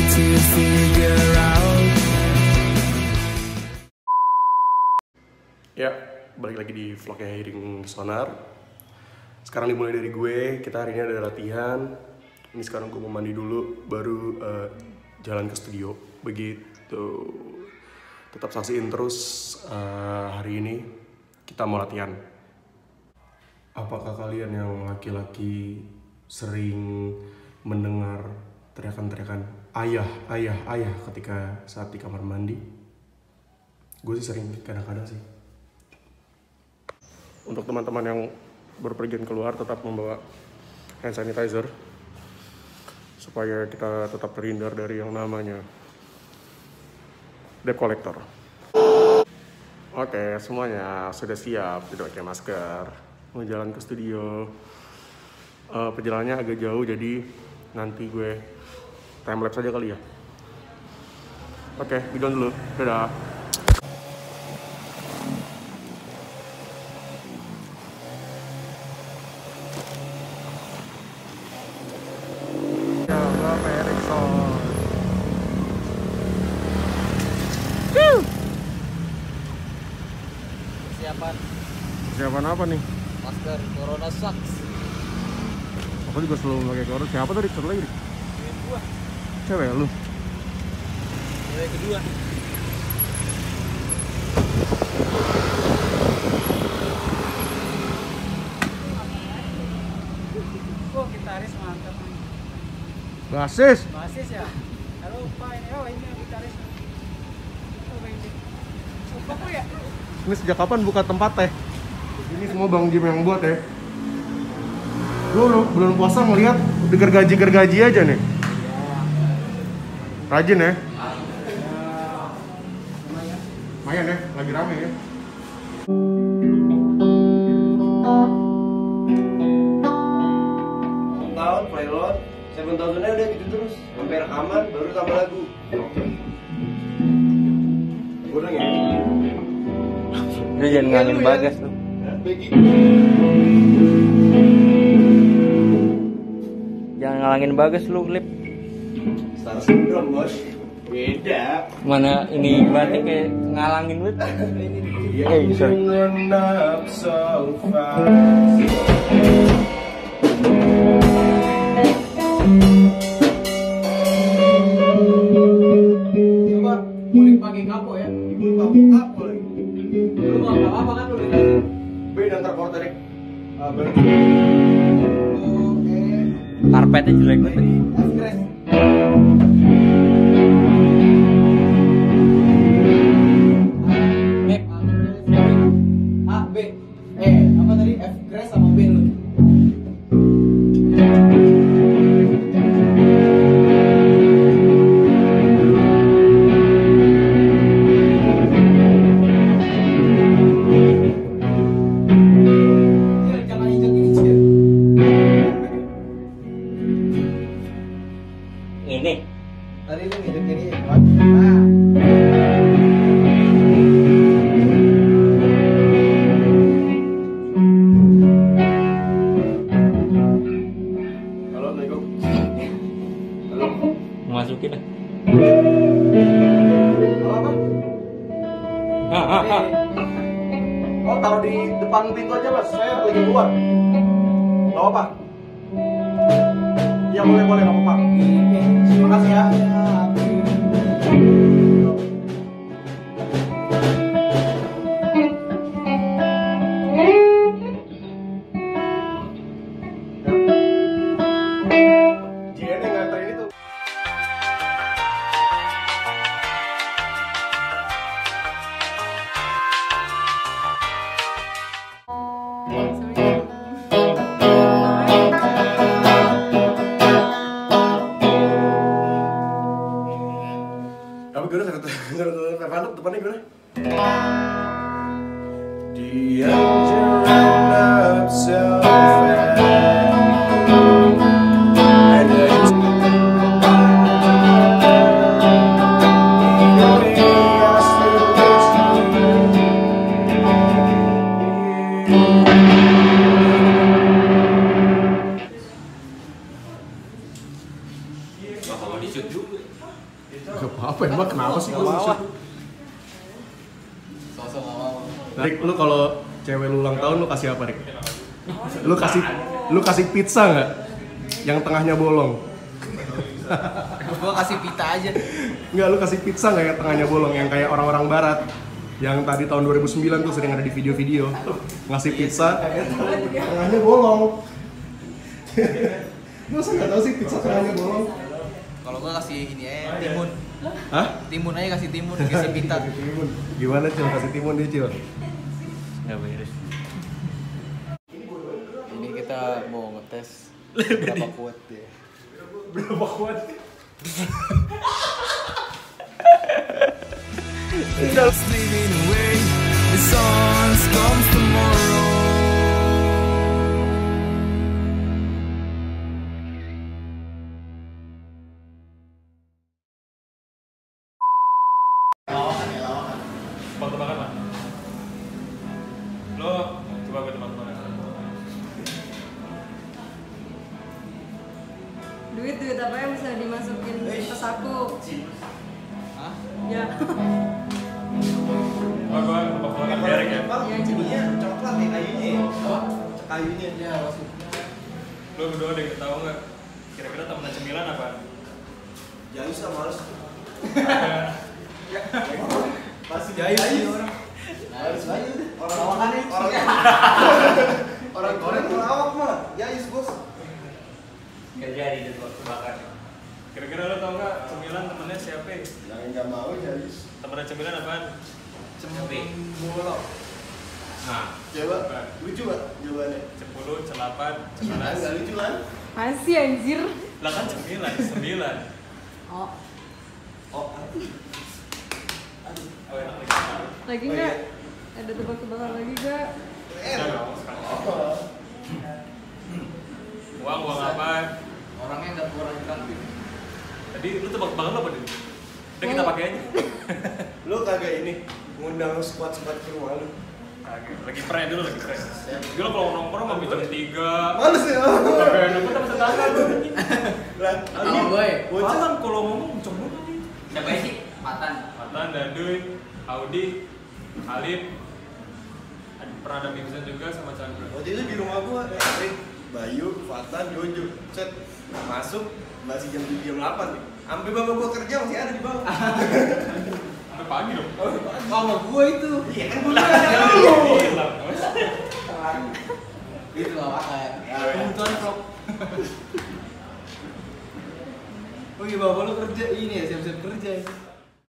to figure out. Ya, balik lagi di vlognya Hearing Sonar. Sekarang dimulai dari gue, kita hari ini ada latihan. Ini sekarang gue mau mandi dulu, baru jalan ke studio. Begitu. Tetap saksiin terus hari ini kita mau latihan. Apakah kalian yang laki-laki sering mendengar teriakan-teriakan ayah, ayah, ayah ketika saat di kamar mandi? Gue sih sering, kadang-kadang sih. Untuk teman-teman yang berpergian keluar, tetap membawa hand sanitizer supaya kita tetap terhindar dari yang namanya debt collector. Oke, semuanya sudah siap, tidak pakai masker, mau jalan ke studio. Perjalanannya agak jauh, jadi nanti gue time lapse aja kali ya. Oke, bidon dulu, dadah. Persiapan apa nih? Masker Corona sucks. Aku juga selalu pakai corona. Siapa tadi? Satu lagi? Cewek gua. Cewek lu? Cewek kedua. Oh, gitaris mantap nih. Basis? Basis ya? Halo Pak, ini gitaris. Oh, ini. Apa ya? Ini sejak kapan buka tempat teh? Ini semua Bang Jim yang buat ya. Lu bulan puasa ngeliat gergaji aja nih. Rajin ya? Lumayan ya, lagi rame ya. Tahun pilot, 7,000-nya udah gitu terus. Sampai rekaman, baru tambah lagu. Udah ya? Lu jangan ngalin Bagas tuh. Jangan ngalangin Bagas lu, Lip. Star syndrome, bos. Beda. Mana ini batik kayak ngalangin banget. Sorry. Coba boleh pakai kapo ya. Ibu pakai kapo lagi. Lu nggak apa-apa kan lu di beda ntar kalau tarik. Karpetnya jelek banget. A, B, apa tadi? F grass sama B lu. Jangan injek ini, Cil. Ini. Tadi lu injek ini. Nah. Masukin dah. Apa? Oh, taruh di depan pintu aja, Mas. Saya lagi keluar. Gak apa-apa. Iya, boleh, gak apa-apa. Terima kasih ya. JN yang nganterin itu. Apa gimana? Depannya gimana? Dia jalan up so fast. Wah, kalau di shoot juga. lu kalau cewek lu ulang tahun lu kasih apa, Rik? Lu kasih pizza nggak? Yang tengahnya bolong. Gua kasih pita aja. Nggak, lu kasih pizza nggak yang tengahnya bolong, yang kayak orang-orang barat yang tadi tahun 2009 tuh sering ada di video-video ngasih pizza tengahnya bolong. Masa nggak tahu sih pizza tengahnya bolong? Kalau gua kasih ini aja timun. Hah? Timun aja kasih timun, kasih pita. Timun. Gimana Cil, kasih timun dia Cil? Enggak beres. Ini kita mau ngetes berapa kuat dia. Berapa kuat? Just leading away. The sun comes tomorrow. Tebak-tebakan lah. Lo coba gue tebak-tebakan. Duit apa yang bisa dimasukin ke saku? Hah? Ya. Oh, gue tebak-tebakan merek ya. Ya coba. Coklat nih kayunya. Kayunya ya masuk. Lo berdua ada yang tahu nggak? Kira-kira temen cemilan apa? Jayus sama harus. Masih Jayus jayus. sih orang. Harus jayus. Orang lawakannya orang orang awak mah. Jayus bos. Nggak jadi deh tebak-tebakan. Kira-kira lo tau nggak cemilan temennya siapa? Yang nggak mau jayus. Temennya cemilan apaan? Cempe. Bolok. Nah, Coba lucu gak jawabannya? Cepuluh, celapan, Nggak cemanas. lucu kan? Masih anjir. Lah kan cemilan, 9. Oh, Oh, Oh enak lagi. lagi Oh, nggak? iya. Ada tebak-tebakan lagi nggak? Udah nggak mau sekarang. Oh. Uang apa? Orangnya enggak kurang kreatif. Tadi lu tebak-tebakan lo apa tadi? Udah kita pakai aja. Lu kagak ini ngundang squad-squad ke rumah lu. Lagi pre dulu, lagi pre. Dulu kalau nongkrong mau jam 3. Males ya? Kagak nunggu sama tetangga tuh. Lah, Sama gue. Bocah kan kalau ngomong cem dulu nih. Siapa sih? Matan. Matan, Daduy, Audi, Alif. Pernah ada Bimsen juga sama Chandra. waktu itu di rumah gua Rik, Bayu, Fatan, Jojo. Set masuk masih jam 7 jam 8 nih. Sampai bapak gua kerja masih ada di bawah. Sampai pagi dong. Sama gue itu. Iya kan gua Gila, Bos. Itu lah makan. Kebutuhan vlog. Oh iya bapak lu kerja ini ya siap-siap kerja ya.